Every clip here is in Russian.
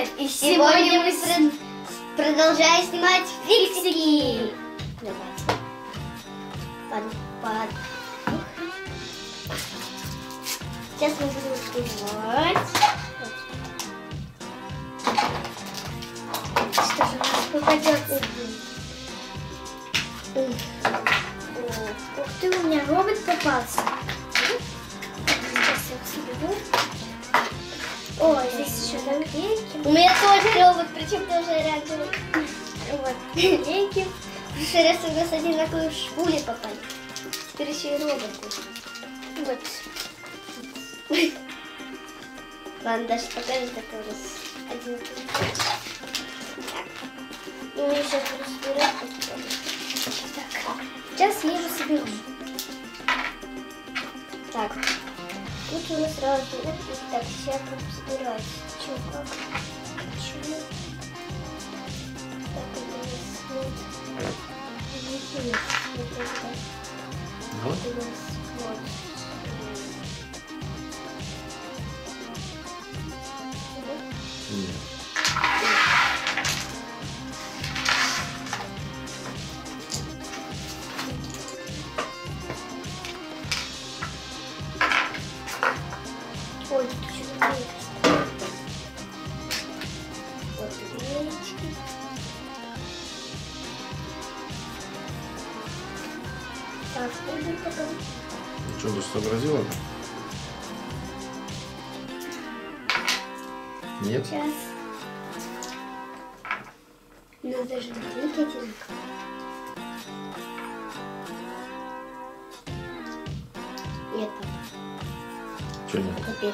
привет! И сегодня мы продолжаем снимать фиксики. Давайте. Сейчас мы будем снимать. Что же у нас попадется? Ух ты, у меня робот попался. Сейчас я соберу. О, здесь еще наклейки. У меня тоже робот, причем тоже оранжевый. Вот, наклейки. В прошлый раз у нас одинаковые шпули попали. Теперь еще и роботы. Вот. Ладно, даже покажет, какой у нас одинаковый. Так. Ну, мы еще буду собирать. Так, сейчас я его соберу. Так. Тут у нас сразу так, сейчас буду собирать. Чего, как? Почему? Так, это у нас вот. У нас вот. Нет. Ой, тут еще наклейка. Вот наклеечки. Так, пойду пока. Ну что, ты сообразила? Нет? Сейчас. Надо же наклейки одинаковые. Нет, Что нет? это перед.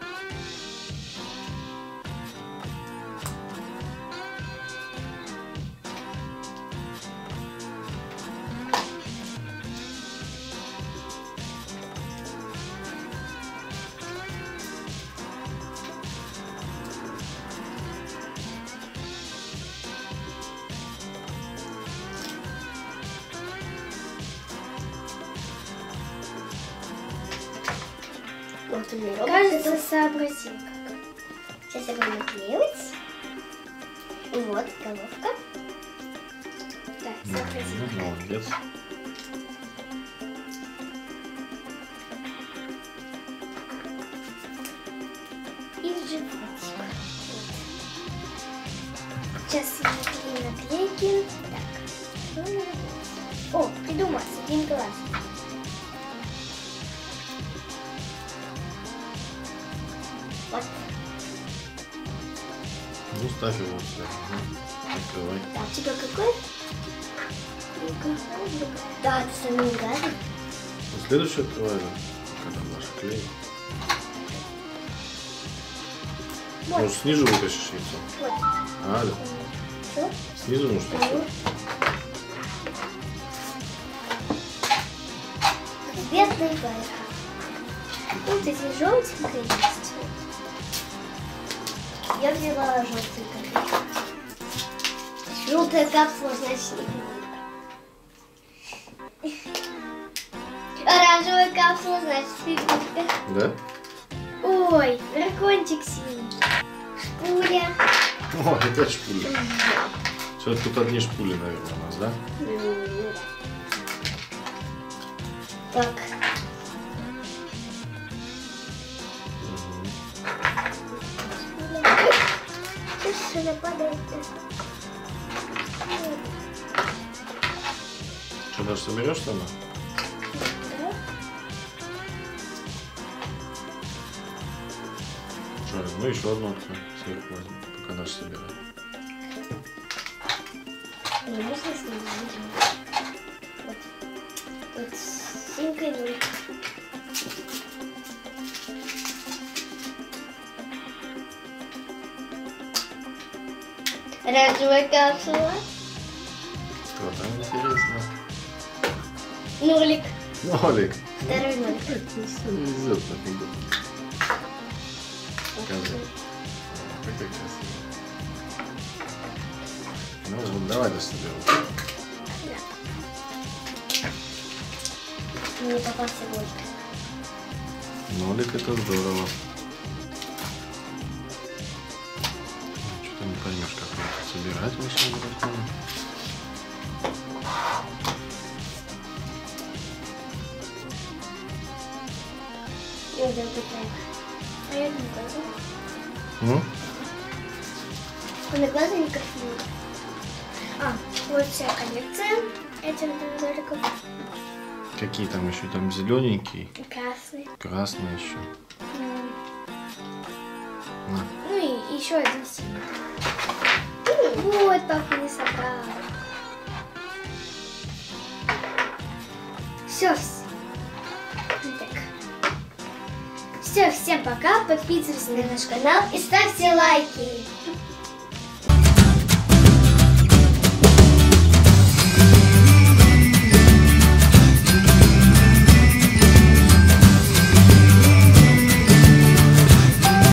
Вот у меня кажется, сообразил как. Сейчас я буду наклеивать. Вот, головка. Так, сообразил. Ну, молодец. И животик. Вот. Сейчас я наклею наклейки. Так. О, придумал, с один глаз. Вот. Ну, ставь его сюда. Открывай. Так, у тебя какой? Да, ты самый гадый. Ну, следующий открывай, когда наша клей. Вот. Может, снизу вытащишь яйцо? Вот. А, да. Что? Снизу, может, яйцо? Бедный байка. Вот здесь желтенькая есть. Я взяла желтенькую. Желтая капсула, значит, не фигурка. Оранжевая капсула, значит, фигурка. Да? Ой, дракончик синий. Шпуля. О, опять шпули. Все, тут одни шпули, наверное, у нас, да? Так. Сейчас она падает. Что, даже соберешь сама? Да. Что, ну еще одну откроем. Сверху возьмем, пока наш собираем. Не можно с ним вот. Вот синькой ноль. Оранжевая капсула. Что там интересно? Нолик. Нолик. Второй нолик. Все везет на фигу. Покажи. Какая красивая. Ну, вот давай дособерем. Мне попался нолик. Нолик, это здорово. поймешь, как его тут собирать вообще дракона. Я уже готова. А я не готова. У меня глаза не красивые. Вот вся коллекция этих динозавриков. Какие там еще? Там зелененькие, Красный. красные еще. На. Ну и еще один синий. Вот, папа не собрал. Все. Все, всем пока. Подписывайтесь на наш канал и ставьте лайки.